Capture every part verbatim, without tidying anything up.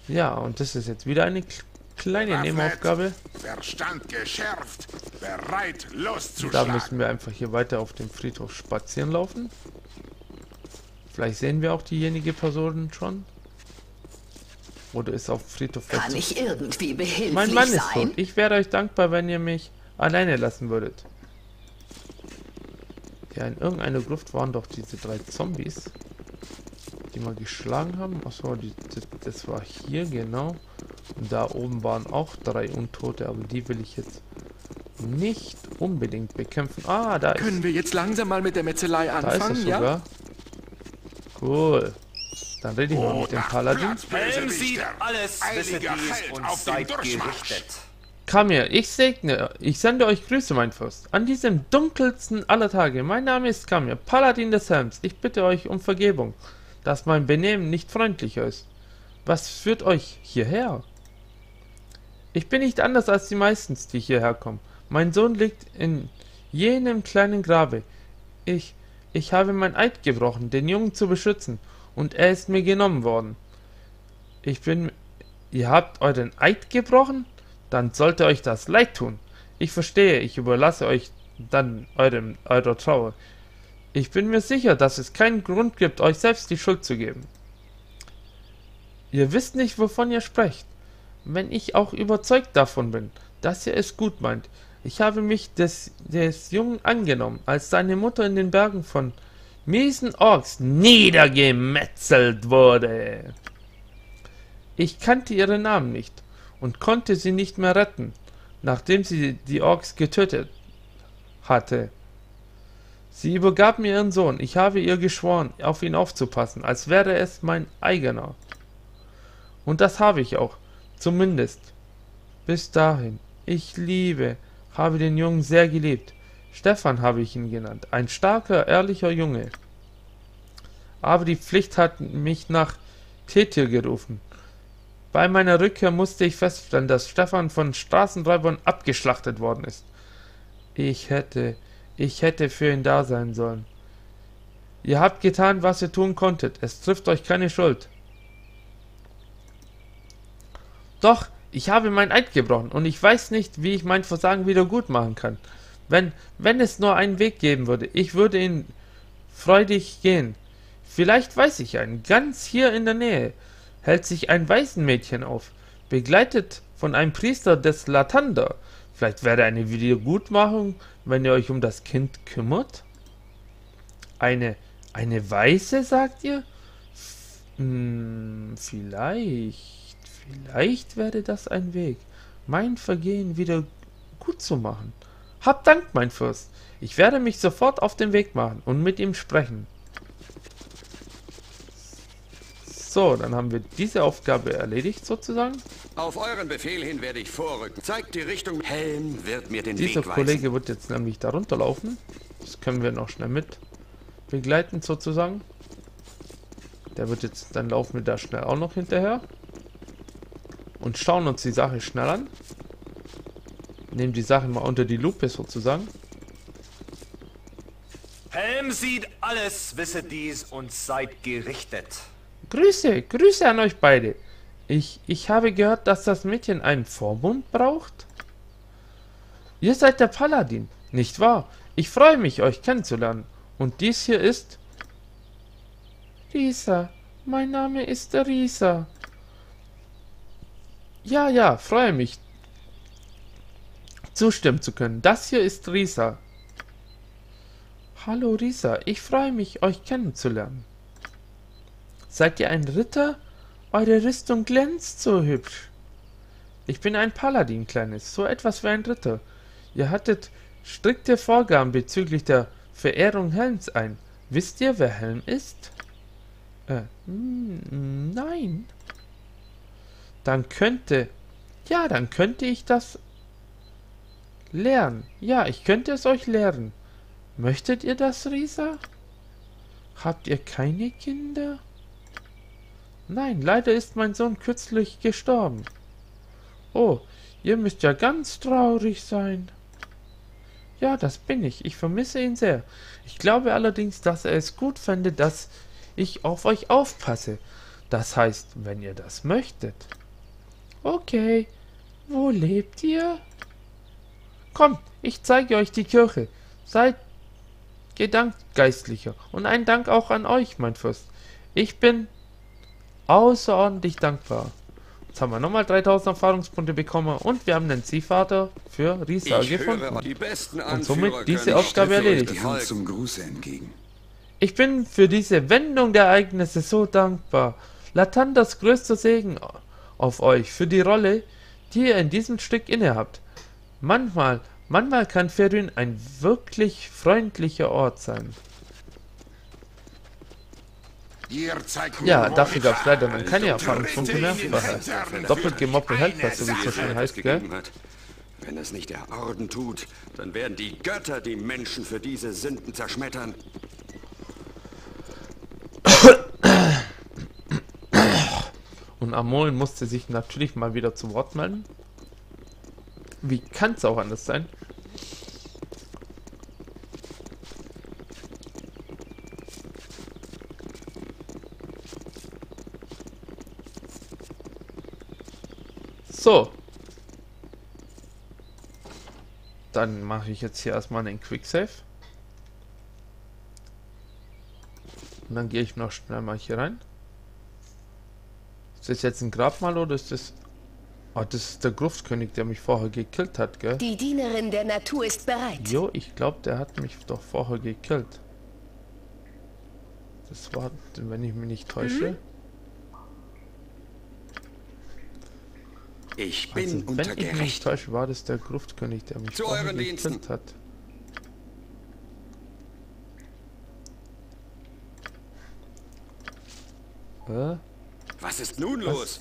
Ja, und das ist jetzt wieder eine kleine Nebenaufgabe. Verstand geschärft, bereit Und da loszuschlagen. müssen wir einfach hier weiter auf dem Friedhof spazieren laufen. Vielleicht sehen wir auch diejenige Person schon. Oder ist auf dem Friedhof Kann vielleicht... ich irgendwie behilflich Mein Mann ist sein? tot. Ich wäre euch dankbar, wenn ihr mich alleine lassen würdet. Ja, in irgendeiner Gruft waren doch diese drei Zombies, die wir geschlagen haben. Achso, die, das, das war hier, genau. Und da oben waren auch drei Untote, aber die will ich jetzt nicht unbedingt bekämpfen. Ah, da ist... Können wir jetzt langsam mal mit der Metzelei Da ist es anfangen, ja? sogar. Cool. Dann rede ich mal mit dem Paladin. Helm sieht alles, wisse dies und seid gerichtet. Kamir, ich segne, ich sende euch Grüße, mein Fürst. An diesem dunkelsten aller Tage. Mein Name ist Kamir, Paladin des Helms. Ich bitte euch um Vergebung, dass mein Benehmen nicht freundlicher ist. Was führt euch hierher? Ich bin nicht anders als die meisten, die hierher kommen. Mein Sohn liegt in jenem kleinen Grabe. Ich, ich habe mein Eid gebrochen, den Jungen zu beschützen, und er ist mir genommen worden. Ich bin... Ihr habt euren Eid gebrochen? Dann sollte euch das leid tun. Ich verstehe, ich überlasse euch dann eurem, eurer Trauer. Ich bin mir sicher, dass es keinen Grund gibt, euch selbst die Schuld zu geben. Ihr wisst nicht, wovon ihr sprecht. Wenn ich auch überzeugt davon bin, dass ihr es gut meint. Ich habe mich des, des Jungen angenommen, als seine Mutter in den Bergen von miesen Orks niedergemetzelt wurde. Ich kannte ihre Namen nicht und konnte sie nicht mehr retten, nachdem sie die Orks getötet hatte. Sie übergab mir ihren Sohn. Ich habe ihr geschworen, auf ihn aufzupassen, als wäre es mein eigener. Und das habe ich auch, zumindest bis dahin. Ich liebe, habe den Jungen sehr geliebt. Stefan habe ich ihn genannt, ein starker, ehrlicher Junge. Aber die Pflicht hat mich nach Tetir gerufen. Bei meiner Rückkehr musste ich feststellen, dass Stefan von Straßenräubern abgeschlachtet worden ist. Ich hätte, ich hätte für ihn da sein sollen. Ihr habt getan, was ihr tun konntet. Es trifft euch keine Schuld. Doch, ich habe mein Eid gebrochen und ich weiß nicht, wie ich mein Versagen wieder gut machen kann. Wenn, wenn es nur einen Weg geben würde, ich würde ihn freudig gehen. Vielleicht weiß ich einen. Ganz hier in der Nähe hält sich ein Waisenmädchen auf, begleitet von einem Priester des Lathander. Vielleicht wäre eine Wiedergutmachung, wenn ihr euch um das Kind kümmert? Eine, eine Weiße, sagt ihr? F hm, vielleicht, vielleicht wäre das ein Weg, mein Vergehen wieder gut zu machen. Habt Dank, mein Fürst. Ich werde mich sofort auf den Weg machen und mit ihm sprechen. So, dann haben wir diese Aufgabe erledigt, sozusagen. Auf euren Befehl hin werde ich vorrücken. Zeigt die Richtung. Helm wird mir den Dieser Weg weisen. Kollege wird jetzt nämlich da runterlaufen. Das können wir noch schnell mit begleiten, sozusagen. Der wird jetzt, dann laufen wir da schnell auch noch hinterher. Und schauen uns die Sache schnell an. Nehmen die Sache mal unter die Lupe, sozusagen. Helm sieht alles, wisse dies und seid gerichtet. Grüße, Grüße an euch beide. Ich, ich habe gehört, dass das Mädchen einen Vormund braucht. Ihr seid der Paladin, nicht wahr? Ich freue mich, euch kennenzulernen. Und dies hier ist... Risa. Mein Name ist Risa. Ja, ja, freue mich, zustimmen zu können. Das hier ist Risa. Hallo Risa, ich freue mich, euch kennenzulernen. Seid ihr ein Ritter? Eure Rüstung glänzt so hübsch. Ich bin ein Paladin, Kleines, so etwas wie ein Ritter. Ihr hattet strikte Vorgaben bezüglich der Verehrung Helms ein. Wisst ihr, wer Helm ist? Äh, mm, nein. Dann könnte... Ja, dann könnte ich das lernen. Ja, ich könnte es euch lehren. Möchtet ihr das, Risa? Habt ihr keine Kinder? Nein, leider ist mein Sohn kürzlich gestorben. Oh, ihr müsst ja ganz traurig sein. Ja, das bin ich. Ich vermisse ihn sehr. Ich glaube allerdings, dass er es gut fände, dass ich auf euch aufpasse. Das heißt, wenn ihr das möchtet. Okay, wo lebt ihr? Kommt, ich zeige euch die Kirche. Seid gedankt, Geistlicher. Und ein Dank auch an euch, mein Fürst. Ich bin außerordentlich dankbar. Jetzt haben wir nochmal dreitausend Erfahrungspunkte bekommen und wir haben den Ziehvater für Risa Ich gefunden. höre, die besten Und somit Anführer diese können Aufgabe Städte erledigt. Die Hand zum Gruße entgegen. Ich bin für diese Wendung der Ereignisse so dankbar. Latandas größter Segen auf euch für die Rolle, die ihr in diesem Stück innehabt. Manchmal, manchmal kann Ferun ein wirklich freundlicher Ort sein. Ihr zeigt mir, Ja, wo dafür ich gab es war. leider dann keine Du Erfahrungspunkte tritt mehr. in den Vorher. Hintern Doppelt für gemoppelt eine Helfer, so wie es so Sache. schön heißt, es gell? gegeben hat. Wenn es nicht der Orden tut, dann werden die Götter die Menschen für diese Sünden zerschmettern. Und Amol musste sich natürlich mal wieder zu Wort melden. Wie kann es auch anders sein? So. Dann mache ich jetzt hier erstmal einen Quicksave. Und dann gehe ich noch schnell mal hier rein. Ist das jetzt ein Grabmal oder ist das... Oh, das ist der Gruftkönig, der mich vorher gekillt hat, gell? Die Dienerin der Natur ist bereit. Jo, ich glaube, der hat mich doch vorher gekillt. Das war, wenn ich mich nicht täusche. Mhm. Ich bin Also, unter wenn ich mich nicht Gericht. täusche, war das der Gruftkönig, der mich Zu vorher euren gekillt Diensten. hat. Äh? Was ist nun los?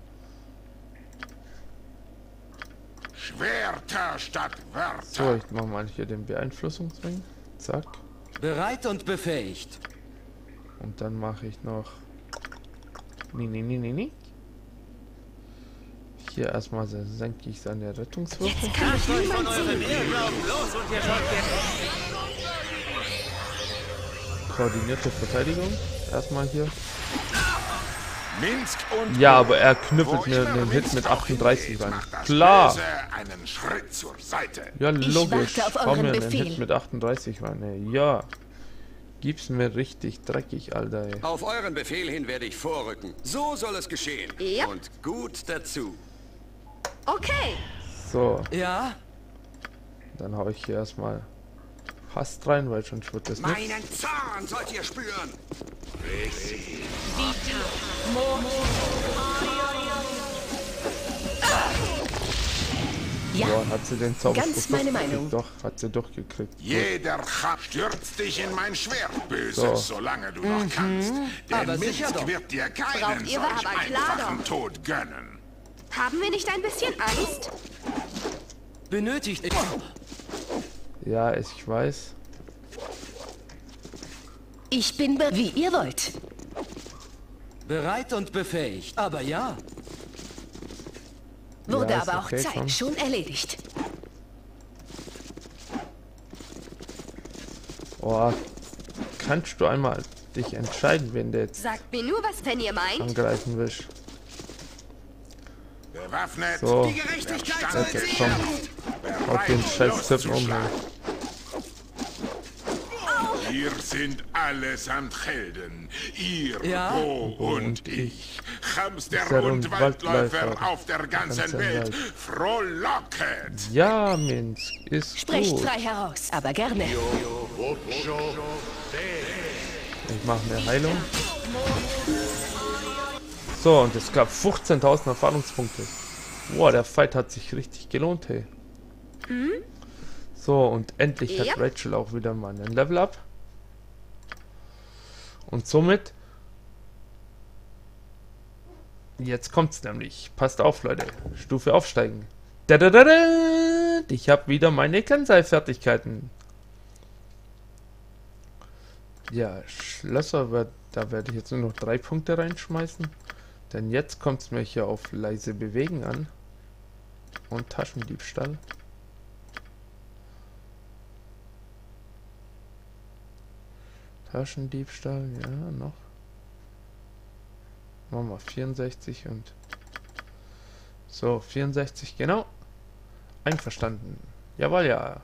Schwerter statt So, Wörter. ich mach mal hier den Beeinflussungsring. Zack. Bereit und befähigt. Und dann mache ich noch... Nee, nee, nee, nee, nee. Hier erstmal se- senke ich seine Rettungswürfe. Jetzt kann mich niemand sehen. Koordinierte Verteidigung. Erstmal hier. Minsk und Ja, Rom. aber er Wo knüppelt mir immer den Hit Minsk mit auch achtunddreißig hingeht, rein. macht das Klar. Böse einen Schritt zur Seite. Ja, logisch. warte auf Hau euren mir den Befehl. Hit mit achtunddreißig rein, ey. Ja. Gib's mir richtig dreckig, Alter, ey. Auf euren Befehl hin werde ich vorrücken. So soll es geschehen. Ja. Und gut dazu. Okay. So, Ja? dann hau ich hier erstmal fast rein, weil sonst wird das nicht. Meinen Zorn sollt ihr spüren. Ja, Boah, hat sie den Zauberspruch Ganz meine durchgekriegt? Meinung. Doch, hat sie durchgekriegt. Jeder Chab stürzt dich in mein Schwert, Böses, So. solange du noch kannst. Denn Aber sicher Minsk doch. wird dir keinen Braucht ihr was? solch Aber klar einfachen Tod gönnen. Haben wir nicht ein bisschen Angst? Benötigt. Ja, ich weiß. ich bin bereit, wie ihr wollt. Bereit und befähigt. Aber ja. Wurde Ja, ist aber auch okay, Zeit. komm. Schon erledigt. Oh, kannst du einmal dich entscheiden, wenn du jetzt Sagt mir nur was, wenn ihr meint. angreifen willst? Bewaffnet. So, Die Gerechtigkeit Stand soll jetzt komm. bereit, Auf den scheiß Tippen um. loszuschlagen. Wir sind allesamt Helden. Ihr, Ja? Bo und ich. Hamster Hamster und und Waldläufer Waldläufer auf der ganzen ganzen Welt. Welt. Frohlocket. Ja, Minsk, ist Sprecht gut. frei heraus, aber gerne. Ich mache eine Heilung. So, und es gab fünfzehntausend Erfahrungspunkte. Boah, der Fight hat sich richtig gelohnt, hey. So, und endlich hat Ja. Rachel auch wieder mal einen Level Up. Und somit... Jetzt kommt's nämlich. Passt auf, Leute. Stufe aufsteigen. Dadadada! Ich habe wieder meine Kansai-Fertigkeiten. Ja, Schlösser, wird, da werde ich jetzt nur noch drei Punkte reinschmeißen. Denn jetzt kommt es mir hier auf leise Bewegen an. Und Taschendiebstahl. Taschendiebstahl, ja, noch. Machen wir vierundsechzig und so, vierundsechzig, genau. Einverstanden. Jawohl, ja.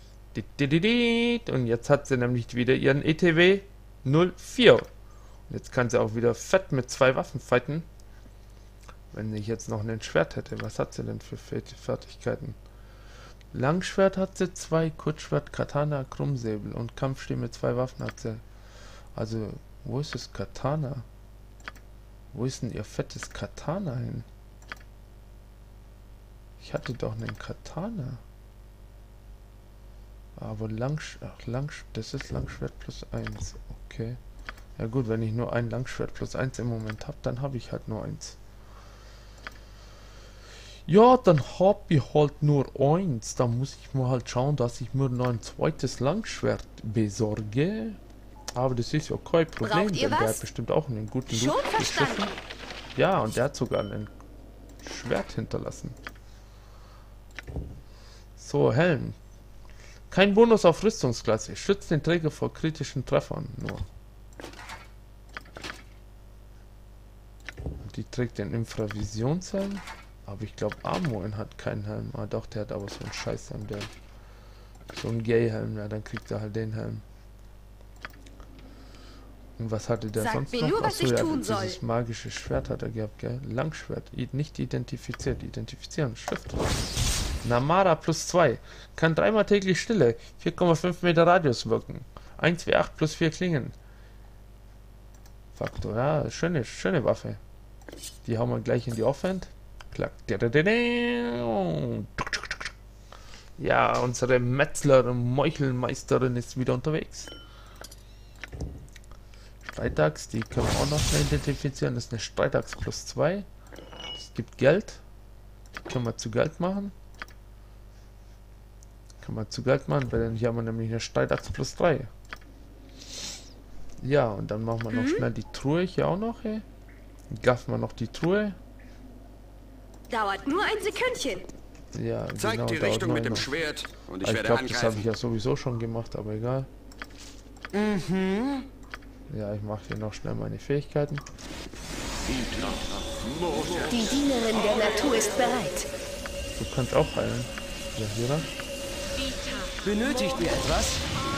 Und jetzt hat sie nämlich wieder ihren E T W null vier. Und jetzt kann sie auch wieder fett mit zwei Waffen fighten. Wenn ich jetzt noch ein Schwert hätte, was hat sie denn für Fertigkeiten? Langschwert hat sie zwei, Kurzschwert, Katana, Krummsäbel und Kampfstil mit zwei Waffen hat sie. Also, wo ist das Katana? Wo ist denn ihr fettes Katana hin? Ich hatte doch einen Katana. Aber Langschwert, ach, Langsch das ist Langschwert plus eins. Okay. Ja gut, wenn ich nur ein Langschwert plus eins im Moment habe, dann habe ich halt nur eins. Ja, dann habe ich halt nur eins. Da muss ich mal halt schauen, dass ich mir noch ein zweites Langschwert besorge. Aber das ist ja kein Problem, denn der hat bestimmt auch einen guten Loot geschissen. Ja, und der hat sogar ein Schwert hinterlassen. So, Helm. Kein Bonus auf Rüstungsklasse. Schützt den Träger vor kritischen Treffern nur. Die trägt den Infravisionshelm. Aber ich glaube, Amoin hat keinen Helm. Ah doch, der hat aber so einen Scheißhelm. Der so ein Gay-Helm. Ja, dann kriegt er halt den Helm. Und was hatte der Sag sonst mir noch? nur, was Achso, ich ja, tun dieses soll. magische Schwert hat er gehabt, gell? Langschwert. I nicht identifiziert. Identifizieren. Schrift. Namara plus zwei. Kann dreimal täglich Stille. vier Komma fünf Meter Radius wirken. eins W acht plus vier Klingen. Faktor. Ja, schöne, schöne Waffe. Die hauen wir gleich in die Offhand. Klack. Ja, unsere Metzler und Meuchelmeisterin ist wieder unterwegs. Streitaxt, die können wir auch noch schnell identifizieren. Das ist eine Streitaxt plus zwei. Es gibt Geld. Die können wir zu Geld machen. Können wir zu Geld machen, weil dann hier haben wir nämlich eine Streitaxt plus drei. Ja, und dann machen wir noch schnell die Truhe hier auch noch. Hey. Dann gaffen wir noch die Truhe. Dauert nur ein Sekündchen. Zeig Ja, genau, die dauert Richtung nur mit dem noch. Schwert und ich Ich werde glaube, das habe ich angreifen. ja sowieso schon gemacht, aber egal. Mhm. Ja, ich mache hier noch schnell meine Fähigkeiten. Die Dienerin der Natur ist bereit. Du kannst auch heilen. Ja, hier dann. Benötigt ihr etwas?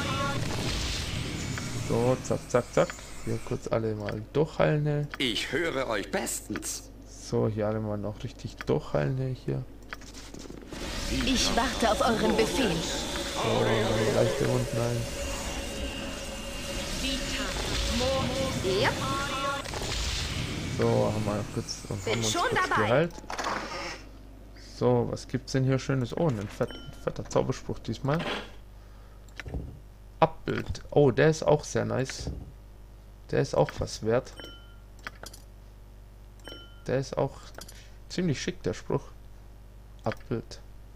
So, zack, zack, zack. Hier kurz alle mal durchheilen. Ne? Ich höre euch bestens. So, hier alle mal noch richtig durchheilen. Ne? Hier. Ich warte auf euren Befehl. So, dann leichte Wunden ein. Ja, So, haben wir kurz, und Bin haben uns schon kurz dabei. geheilt. So, was gibt's denn hier Schönes? Oh, ein fett, fetter Zauberspruch diesmal. Abbild. Oh, der ist auch sehr nice. Der ist auch was wert. Der ist auch ziemlich schick, der Spruch. Abbild.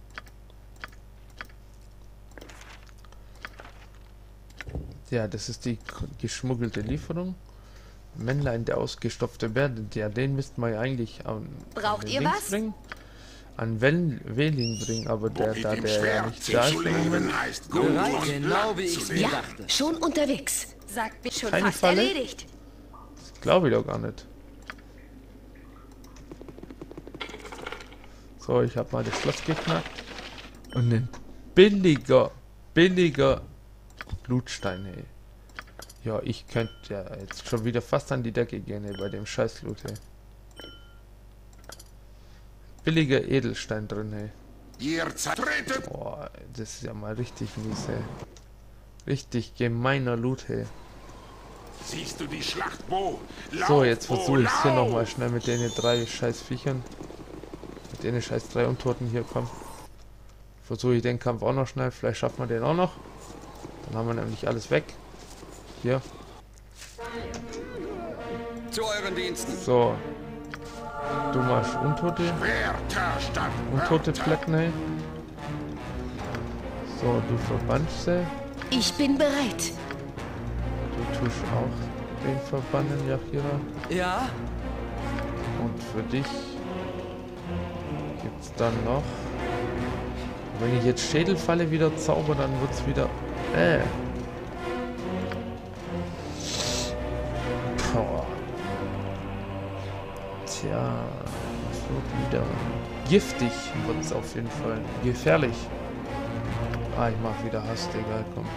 Ja, das ist die geschmuggelte Lieferung. Männlein, der ausgestopfte Bär, ja, den müssten wir ja eigentlich an, Braucht an den ihr Dings was? bringen. An Wel Welin bringen, aber der, Mit da dem der ja Schwert nicht sich da ist zu im Moment. leben heißt gut Bereit, und genau Blatt wie ich zu es leben. mir Ja, dachte. schon unterwegs. sagt mir schon Keine fast Falle? erledigt. Glaube ich doch gar nicht. So, ich habe mal das Schloss geknackt. Und ein billiger, billiger Blutstein, ey. Ja, ich könnte ja jetzt schon wieder fast an die Decke gehen, ey, bei dem scheiß Loot, ey. Billiger Edelstein drin, ey. Ihr zertretet Boah, das ist ja mal richtig mies, ey. Richtig gemeiner Loot, ey. Siehst du die Schlacht, wo? Lauf, So, jetzt Bo, versuche ich es hier lauf! nochmal schnell mit den drei scheiß Viechern. Mit den scheiß drei Untoten hier kommen. Versuche ich den Kampf auch noch schnell. Vielleicht schaffen wir den auch noch. Dann haben wir nämlich alles weg. Hier. Zu euren Diensten. So. Du machst Untote. Wärter statt Untote Wörter. Platten, hey. So, du verbannst sie. Ich bin bereit. Du tust auch den verbannen, Yachira. Ja? Und für dich gibt's dann noch. Wenn ich jetzt Schädelfalle wieder zauber, dann wird's wieder. Äh. Power. ja, es wird wieder giftig, wird es auf jeden Fall. Gefährlich. Ah, ich mach wieder Hass, egal, komm.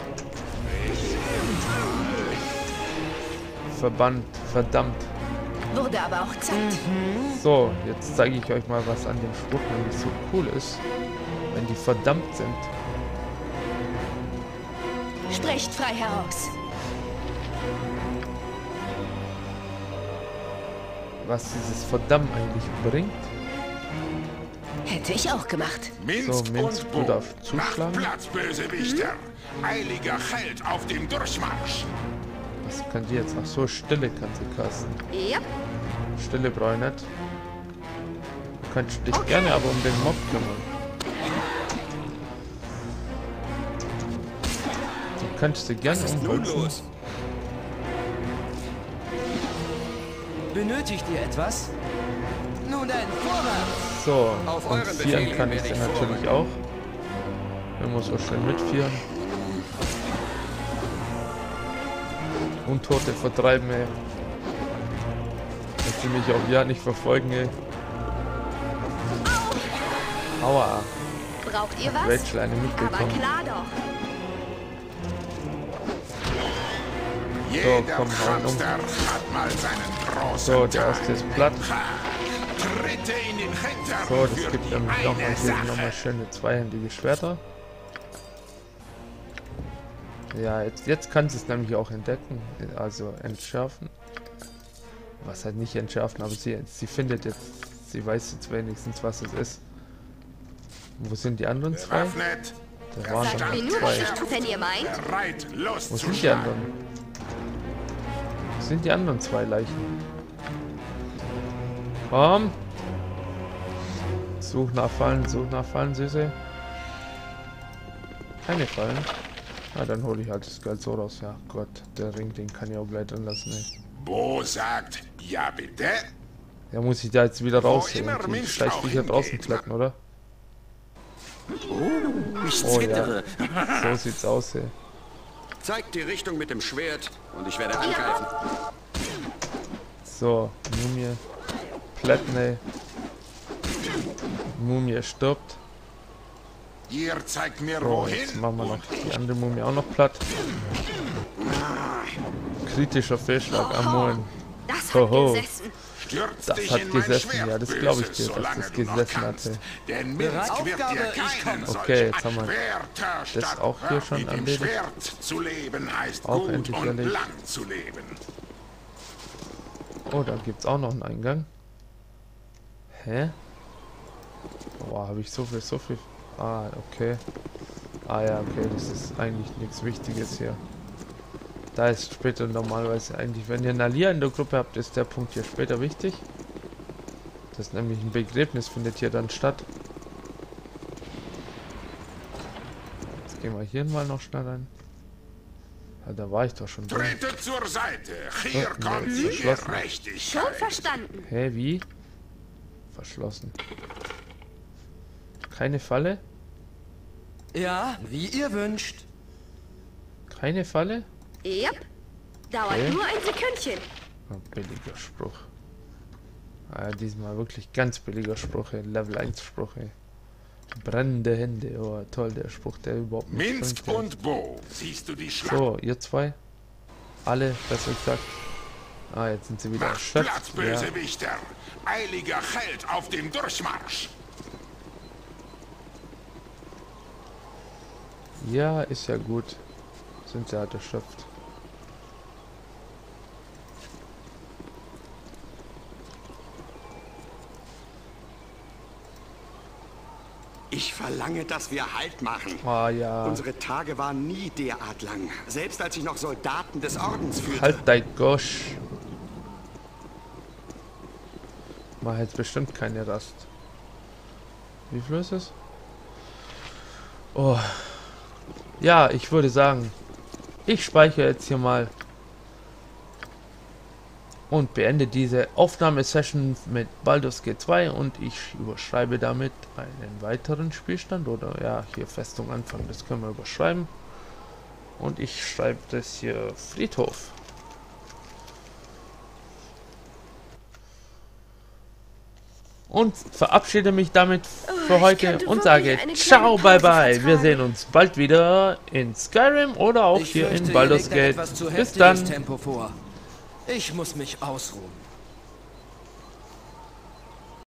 Verbannt, verdammt. Wurde aber auch Zeit. So, jetzt zeige ich euch mal, was an dem Spruch nämlich so cool ist, wenn die verdammt sind. Sprecht frei heraus. Was dieses verdammt eigentlich bringt. Hätte ich auch gemacht. Minsk, So, Minsk, und du Bo. darfst Macht zuschlagen. Platz, Bösewichter. Eiliger Held auf dem Durchmarsch. Was kann die jetzt? Ach so, Stille kann sie kasten. Ja. Stille brauche ich nicht. Du kannst dich Okay. gerne aber um den Mob kümmern. Du kannst dich gerne Was ist nun umholzen. los? Benötigt ihr etwas? Nun dann, vorwärts! So, Auf und euren vieren Befehl kann ich werde dann ich natürlich auch. Wir muss so schön mitvieren. Untote vertreiben, ey. Dass sie mich auch ja nicht verfolgen, ey. Aua. Braucht ihr was? Rachel eine Aber mitbekommen. klar doch. Jeder komm, hau ihn um. Hamster hat mal seinen großen So, der Tag. erste ist platt. Ha! Tritte in den Hintern So, das für gibt die nämlich nochmal eine hier Sache. nochmal schöne zweihändige Schwerter. Ja, jetzt, jetzt kann sie es nämlich auch entdecken, also entschärfen. Was halt nicht entschärfen, aber sie, sie findet jetzt, sie weiß jetzt wenigstens, was es ist. Wo sind die anderen zwei? Bewaffnet, Da waren Sagt dann mir noch nur, zwei. nicht, wenn ihr meint. bereit, Wo sind die loszuschlagen. anderen? Wo sind die anderen zwei Leichen? Komm! Such nach Fallen, such nach Fallen, Süße. Keine Fallen. Na, dann hole ich halt das Geld so raus. Ja, Gott, der Ring, den kann ich auch gleich drin lassen, ey. Bo sagt, ja bitte. Ja, muss ich da jetzt wieder raus, ey. immer Und die Minsk Scheißviecher auch draußen hingeht, flecken, oder? Ich Oh ja, zittere. so sieht's aus, ey. Zeigt die Richtung mit dem Schwert und ich werde angreifen. So, Mumie. Plättne. Mumie stirbt. Ihr zeigt mir So, wohin. jetzt machen wir noch und die andere Mumie auch noch platt. Kritischer Fehlschlag am Mond. Das hat Hoho. gesessen. Stürz Das dich hat in mein gesessen, Schwert, ja, das glaube ich Böse, dir, dass solange das du noch gesessen kannst. hatte. Denn Minsk Bereit? wird dir Aufgabe, ich keinen komme. solch Okay, jetzt haben wir Anwärter das statt auch hier schon mit dem erledigt. Schwert zu leben heißt Auch gut endlich und erledigt. lang zu leben. Oh, da gibt's auch noch einen Eingang. Hä? Boah, habe ich so viel, so viel... Ah, okay. Ah ja, okay, das ist eigentlich nichts Wichtiges hier. Da ist später normalerweise eigentlich, wenn ihr Nalia in der Gruppe habt, ist der Punkt hier später wichtig. Das ist nämlich ein Begräbnis, findet hier dann statt. Jetzt gehen wir hier mal noch schnell rein. Ja, da war ich doch schon drin. Trete zur Seite. Hier Oh, nee, kommt ist die verschlossen. Gerechtigkeit. Schon verstanden. Hä, wie? Verschlossen. Keine Falle? Ja, wie ihr wünscht. Keine Falle? Yep. Dauert Okay. nur ein Sekündchen. Oh, billiger Spruch. Ah, diesmal wirklich ganz billiger Spruch, ey. Level eins Spruch, ey. Brennende Hände, oh toll, der Spruch, der überhaupt nicht Minsk stimmt, ey. und Bo. Siehst du die Schlacht? So, ihr zwei. Alle, besser gesagt. Ah, jetzt sind sie wieder Macht Platz, erschöpft. Ja. Bösewichter. Eiliger Held auf dem Durchmarsch. ja, ist ja gut. Sind sie halt erschöpft. Ich verlange, dass wir Halt machen. Ah ja. Unsere Tage waren nie derart lang. Selbst als ich noch Soldaten des Ordens führte. Halt dein Gosch. Mach jetzt bestimmt keine Rast. Wie viel ist es? Oh. Ja, ich würde sagen, ich speichere jetzt hier mal und beende diese Aufnahmesession mit Baldur's Gate zwei und ich überschreibe damit einen weiteren Spielstand oder ja, hier Festung Anfang, das können wir überschreiben und ich schreibe das hier Friedhof. und verabschiede mich damit für ich heute könnte und wirklich sage eine kleine ciao, bye Pause bye. Wir vertragen. sehen uns bald wieder in Skyrim oder auch Ich hier fürchte, in ihr Baldur's legt ein Gate. etwas zu Bis heftiges dann. Tempo vor. Ich muss mich ausruhen.